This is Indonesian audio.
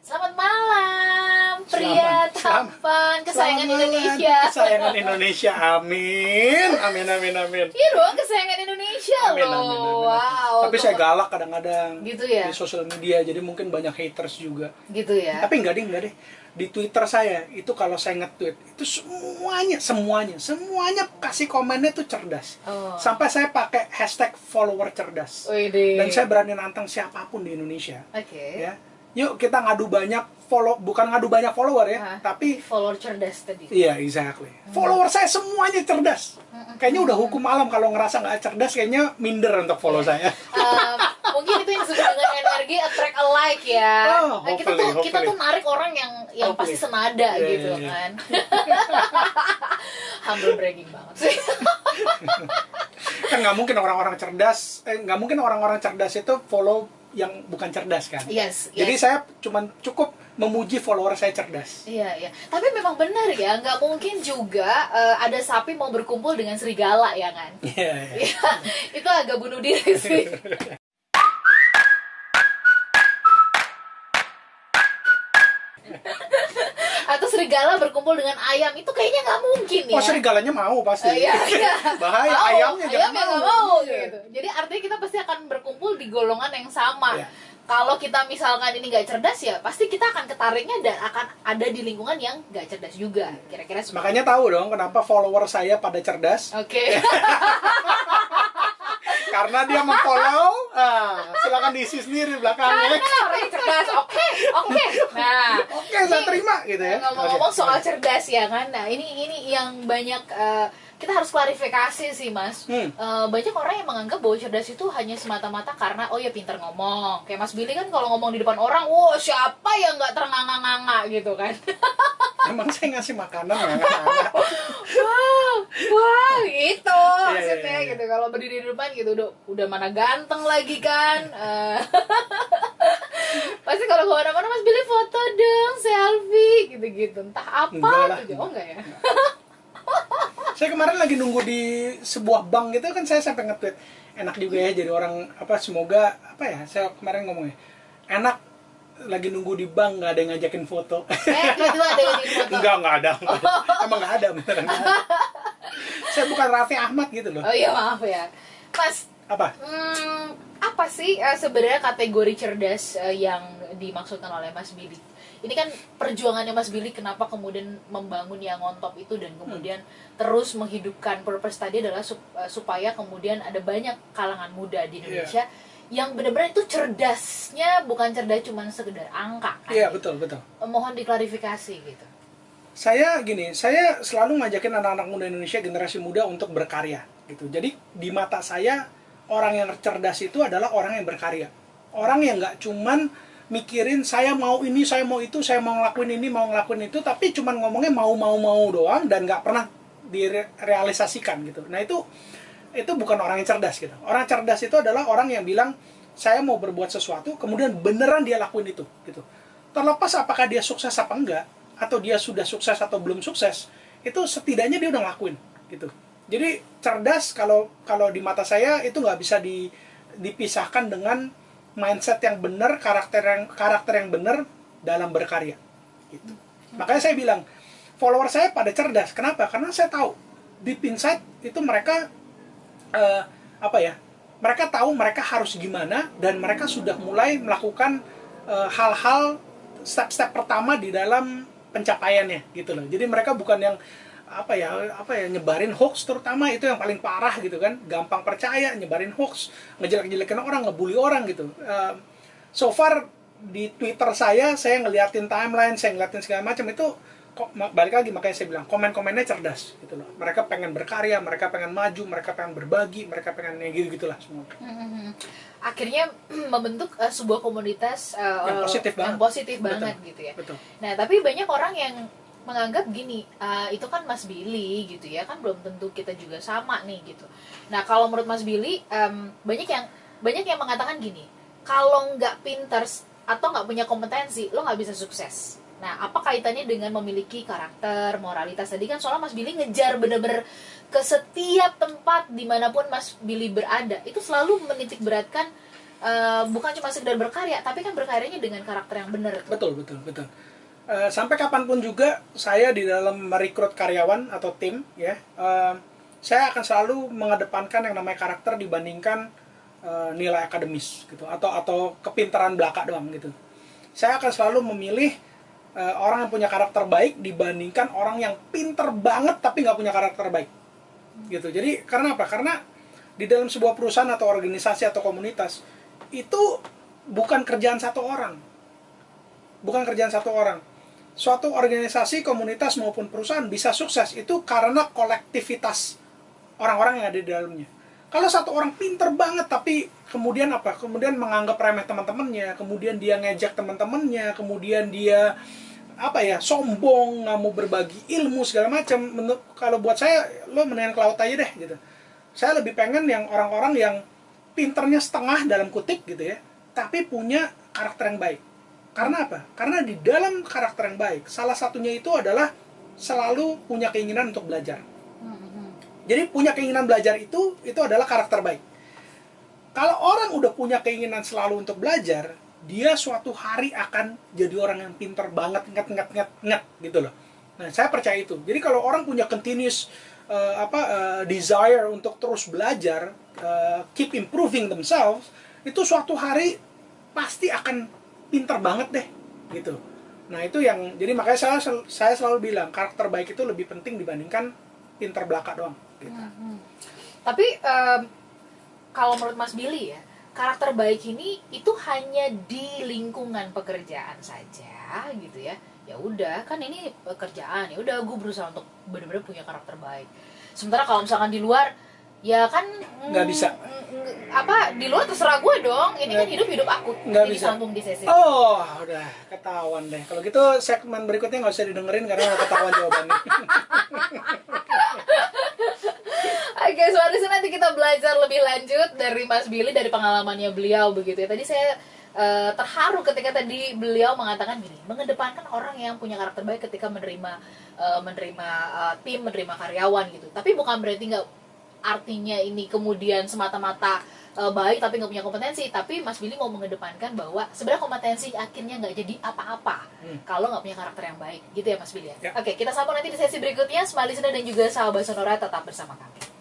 Selamat malam, pria tampan kesayangan Indonesia. Kesayangan Indonesia, amin. Amin, amin, amin. Iya dong, kesayangan Indonesia Amin, loh. amin, amin. Wow. Tapi saya galak kadang-kadang Gitu ya? di sosial media, jadi mungkin banyak haters juga. Gitu ya. Tapi enggak deh. Di Twitter saya, itu kalau saya nge-tweet, itu semuanya kasih komennya tuh cerdas. Oh. Sampai saya pakai hashtag follower cerdas. Wih, Dan saya berani nantang siapapun di Indonesia. Oke. Ya. Yuk kita ngadu banyak bukan ngadu banyak follower ya, tapi follower cerdas tadi. iya, exactly. Follower saya semuanya cerdas. Kayaknya udah hukum alam kalau ngerasa nggak cerdas, kayaknya minder untuk follow saya. Mungkin itu yang disebut dengan energi attract alike ya. Oh, Nah, kita tuh narik orang yang pasti senada gitu kan. Humble bragging banget sih. Kan nggak mungkin orang-orang cerdas itu follow yang bukan cerdas kan. Yes. Jadi saya cukup memuji follower saya cerdas. Iya. Tapi memang benar ya, nggak mungkin juga ada sapi mau berkumpul dengan serigala ya kan? Iya. Itu agak bunuh diri sih. Atau serigala berkumpul dengan ayam, itu kayaknya nggak mungkin ya. Oh, serigalanya mau pasti. Iya. Bahaya, ayamnya nggak mau gitu. Jadi artinya kita pasti akan berkumpul di golongan yang sama. Iya. Kalau kita misalkan ini nggak cerdas ya, pasti kita akan ketariknya dan akan ada di lingkungan yang nggak cerdas juga. Kira-kira seperti Makanya tahu dong kenapa follower saya pada cerdas. Oke. Karena dia memfollow. Silakan diisi sendiri belakangnya. Karena orang cerdas. Oke. Nah, Oke, saya terima gitu ya. Ngomong-ngomong soal cerdas ya kan. Nah, ini yang banyak kita harus klarifikasi sih, Mas. Banyak orang yang menganggap bahwa cerdas itu hanya semata-mata karena oh ya pintar ngomong. Kayak Mas Billy kan kalau ngomong di depan orang, wow, siapa yang nggak ternganga-nganga gitu kan. Emang saya ngasih makanan nggak? Wah, gitu maksudnya Iya. gitu. Kalau berdiri di depan gitu udah mana ganteng lagi kan. Pasti kalau kemana-mana Mas Billy foto dong, selfie gitu-gitu. Entah apa gitu. Oh enggak ya. Saya kemarin lagi nunggu di sebuah bank gitu kan, saya sampai nge-tweet enak juga ya jadi orang semoga saya kemarin ngomongnya enak lagi nunggu di bank nggak ada yang ngajakin foto. Tiba-tiba ada yang foto. Enggak ada. Emang nggak ada beneran. Saya bukan Raffi Ahmad gitu loh. Oh iya, maaf ya. Mas, Apa? apa sih sebenarnya kategori cerdas yang dimaksudkan oleh Mas Billy? Ini kan perjuangannya Mas Billy kenapa kemudian membangun yang on top itu dan kemudian terus menghidupkan purpose tadi adalah supaya kemudian ada banyak kalangan muda di Indonesia yang benar-benar itu cerdasnya bukan cerdas cuma sekedar angka kan? Iya, betul. Mohon diklarifikasi gitu. Saya selalu ngajakin anak-anak muda Indonesia, generasi muda untuk berkarya gitu. Jadi di mata saya orang yang cerdas itu adalah orang yang berkarya. Orang yang nggak cuman mikirin saya mau ini, saya mau itu, saya mau ngelakuin ini, mau ngelakuin itu, tapi cuman ngomongnya mau doang dan nggak pernah direalisasikan gitu. Nah itu bukan orang yang cerdas gitu. Orang cerdas itu adalah orang yang bilang saya mau berbuat sesuatu, kemudian beneran dia lakuin itu gitu. Terlepas apakah dia sukses apa enggak, atau dia sudah sukses atau belum sukses, itu setidaknya dia udah ngelakuin gitu. Jadi cerdas kalau di mata saya itu nggak bisa dipisahkan dengan mindset yang benar, karakter yang benar dalam berkarya gitu. Makanya saya bilang follower saya pada cerdas. Kenapa? Karena saya tahu deep inside itu mereka mereka tahu mereka harus gimana dan mereka sudah mulai melakukan hal-hal step-step pertama di dalam pencapaiannya gitu loh. Jadi mereka bukan yang nyebarin hoax, terutama itu yang paling parah gitu kan, gampang percaya, nyebarin hoax, ngejelek-jelekin orang, ngebully orang gitu. So far di Twitter saya ngeliatin timeline, saya ngeliatin segala macam itu balik lagi, makanya saya bilang komen-komennya cerdas gitu loh. Mereka pengen berkarya, mereka pengen maju, mereka pengen berbagi, mereka pengen gitulah semua. Akhirnya membentuk sebuah komunitas yang positif banget gitu ya. Betul. Nah, tapi banyak orang yang menganggap gini, itu kan Mas Billy gitu ya, kan belum tentu kita juga sama nih gitu. Nah, kalau menurut Mas Billy, banyak yang mengatakan gini, kalau nggak pinter atau nggak punya kompetensi, lo nggak bisa sukses. Nah, apa kaitannya dengan memiliki karakter, moralitas? Tadi kan soalnya Mas Billy ngejar bener-bener ke setiap tempat dimanapun Mas Billy berada, itu selalu menitik beratkan bukan cuma sekedar berkarya, tapi kan berkaryanya dengan karakter yang benar. Betul. Sampai kapanpun juga saya di dalam merekrut karyawan atau tim, ya, saya akan selalu mengedepankan yang namanya karakter dibandingkan nilai akademis gitu, atau kepintaran belaka doang gitu. Saya akan selalu memilih orang yang punya karakter baik dibandingkan orang yang pinter banget tapi nggak punya karakter baik gitu. Jadi karena apa? Karena di dalam sebuah perusahaan atau organisasi atau komunitas itu bukan kerjaan satu orang. Suatu organisasi, komunitas maupun perusahaan bisa sukses itu karena kolektivitas orang-orang yang ada di dalamnya. Kalau satu orang pinter banget tapi kemudian apa? Kemudian menganggap remeh teman-temannya, kemudian dia ngejek teman-temannya, kemudian dia sombong, nggak mau berbagi ilmu segala macam. Kalau buat saya, lo mendingan ke laut aja deh gitu. Saya lebih pengen yang orang-orang yang pinternya setengah dalam kutip gitu ya, tapi punya karakter yang baik. Karena apa? Karena di dalam karakter yang baik, salah satunya itu adalah selalu punya keinginan untuk belajar. Jadi punya keinginan belajar itu adalah karakter baik. Kalau orang udah punya keinginan selalu untuk belajar, dia suatu hari akan jadi orang yang pinter banget, nget gitu loh. Nah, saya percaya itu. Jadi kalau orang punya continuous desire untuk terus belajar, keep improving themselves, itu suatu hari pasti akan pinter banget deh, gitu. Nah, itu yang, jadi makanya saya selalu bilang karakter baik itu lebih penting dibandingkan pinter belaka doang. Gitu. Tapi kalau menurut Mas Billy ya, karakter baik ini itu hanya di lingkungan pekerjaan saja gitu ya. Ya udah, kan ini pekerjaan, ya udah gue berusaha untuk benar-benar punya karakter baik. Sementara kalau misalkan di luar, ya kan nggak bisa. Di luar terserah gue dong. Ini kan hidup aku. Nggak bisa. Disambung di sesi. Oh, udah ketahuan deh. Kalau gitu segmen berikutnya nggak usah didengerin karena udah ketahuan jawabannya. Oke, soalnya sih nanti kita belajar lebih lanjut dari Mas Billy, dari pengalamannya beliau begitu ya. Tadi saya terharu ketika tadi beliau mengatakan gini, mengedepankan orang yang punya karakter baik ketika menerima tim, menerima karyawan gitu. Tapi bukan berarti artinya ini kemudian semata-mata baik tapi nggak punya kompetensi. Tapi Mas Billy mau mengedepankan bahwa sebenarnya kompetensi akhirnya nggak jadi apa-apa kalau nggak punya karakter yang baik, gitu ya Mas Billy ya? Oke, kita sambung nanti di sesi berikutnya. Smart Listener dan juga sahabat Sonora, tetap bersama kami.